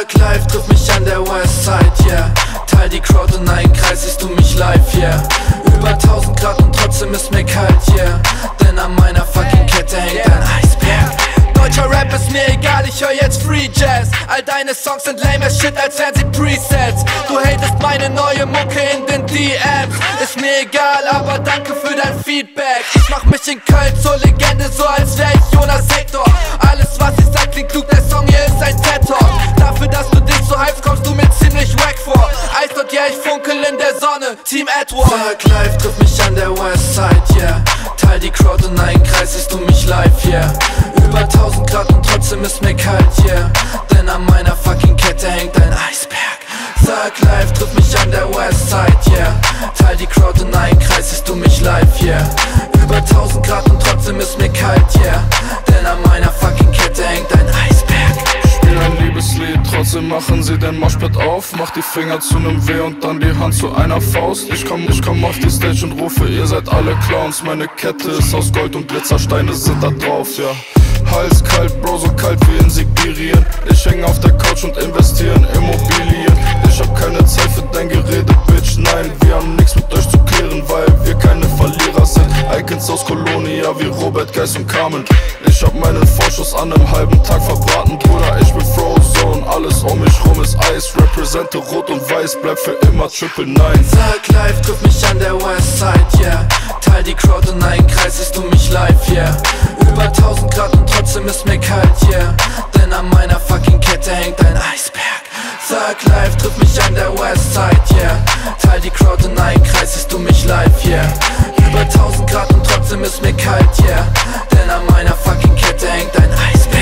Thug Life, triff mich an der Westside, yeah. Teil die Crowd in einen Kreis, siehst du mich live, yeah. Über 1000 Grad und trotzdem ist mir kalt, yeah. Denn an meiner fucking Kette hängt ein Eisberg. Deutscher Rap ist mir egal, ich hör jetzt Free Jazz. All deine Songs sind lame as shit, als wären sie Presets. Du hatest meine neue Mucke in den DMs. Ist mir egal, aber danke für dein Feedback. Ich mach mich in Köln zur Legende, so als wär ich Jonas Hector. Alles was ich sag klingt klug, der Song hier ist ein TED-Talk. Dafür, dass du dich so hypst, kommst du mir ziemlich wack vor. Eis dort, ja, ich funkel in der Sonne, Team Edward. Thug Life, triff mich an der Westside, yeah. Teil die Crowd in einen Kreis, siehst du mich live, yeah. Über 1000 Grad und trotzdem ist mir kalt, yeah. Denn an meiner fucking Kette hängt ein Eisberg. Thug Life, triff mich an der Westside, yeah. Teil die Crowd in einen Kreis, siehst du mich live, yeah. Über 1000 Grad und trotzdem ist mir kalt, yeah. Denn an meiner fucking Kette hängt ein Eisberg. Spiel ein Liebeslied, trotzdem machen sie den Moshpit auf. Mach die Finger zu nem W und dann die Hand zu einer Faust. Ich komm auf die Stage und rufe, ihr seid alle Clowns. Meine Kette ist aus Gold und Glitzersteine sind da drauf, ja. Hals kalt, Bro, so kalt wie in Sibirien. Ich häng auf der Couch und investiere in Immobilien. Ich hab keine Zeit für dein Gerede, Bitch, nein. Wir haben nix mit euch zu klären, weil wir keine Verlierer sind. Icons aus Kolonia wie Robert, Geist und Carmen. Ich hab meinen Vorschuss an einem halben Tag verbraten, Bruder, ich bin Frozone. Alles um mich rum ist Eis, represente rot und weiß, bleib für immer 999. Thug Life, triff mich an der Westside, yeah. Teil die Crowd in einen Kreis, siehst du mich live, yeah. Über 1000 Grad und trotzdem ist mir kalt, yeah. Denn an meiner fucking Kette hängt ein Eisberg. Thug Life, triff mich an der Westside, yeah. Teil die Crowd in einen Kreis, siehst du mich live, yeah. Über 1000 Grad und trotzdem ist mir kalt, yeah. Denn an meiner fucking Kette hängt ein Eisberg.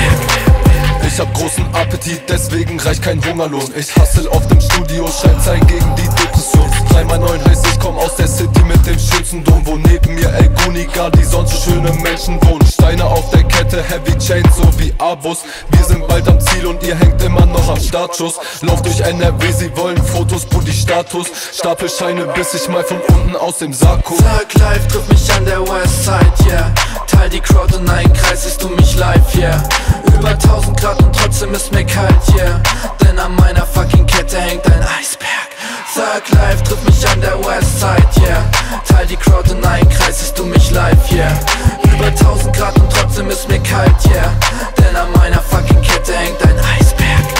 Ich hab großen Appetit, deswegen reicht kein Hungerlohn. Ich hustle auf dem Studio, schreib Zeilen gegen die Depression. 3x9 heißt, ich komm aus der City mit dem Schützendom, wo neben mir El Guniga, die sonst so schöne Menschen wohnen. Steine auf der Kette, Heavy Chains, so wie Abus. Wir sind bald am Ziel und ihr hängt immer noch am Startschuss. Lauf durch NRW, sie wollen Fotos, Buddy Status. Stapelscheine, bis ich mal von unten aus dem Sack guck. Thug Life, triff mich an der Westside, yeah. Teil die Crowd in einen Kreis, siehst du mich live, yeah. Über 1000 Grad und trotzdem ist mir kalt, yeah. Denn an meiner fucking Kette hängt ein Eisberg. Thug Life, triff mich an der Westside, yeah. Teil die Crowd in einen Kreis, siehst du mich live, yeah. Über 1000 Grad und trotzdem ist mir kalt, yeah. Denn an meiner fucking Kette hängt ein Eisberg.